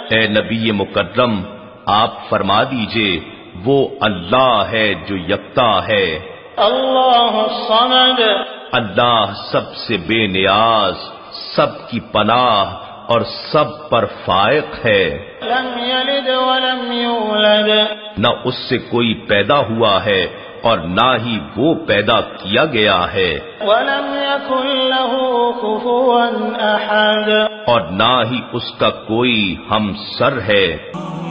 ए नबी मुकर्रम, आप फरमा दीजिए, वो अल्लाह है जो यक्ता है। अल्लाहुस्समद, अल्लाह सबसे बेनियाज, सबकी पनाह और सब पर फायक है। लम यलिद वलम यूलद, न उससे कोई पैदा हुआ है और ना ही वो पैदा किया गया है। वलम यकुन लहू कुफुवन अहद, और ना ही उसका कोई हमसर है।